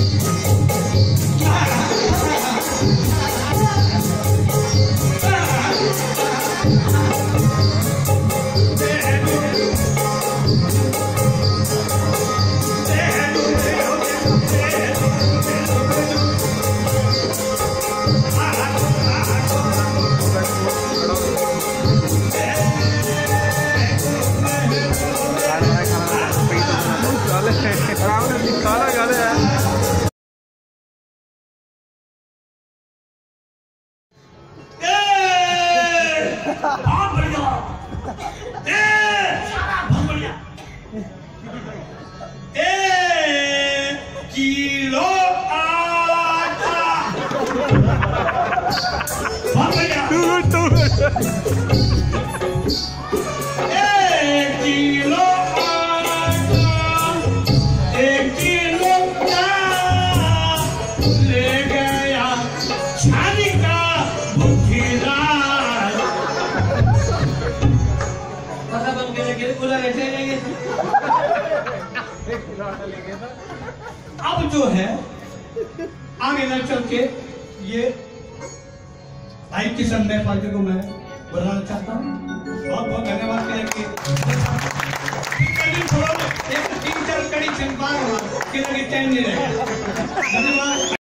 Kilo आटा kilo ले गया छानी का भूखीदार। अब जो है आगे न चल के ये भाई किशन मैं पार्टी को मैं बताना चाहता हूँ। बहुत बहुत धन्यवाद कि थोड़ा एक 3-4 कड़ी चंपा के लगे चैन नहीं रहेगा। धन्यवाद।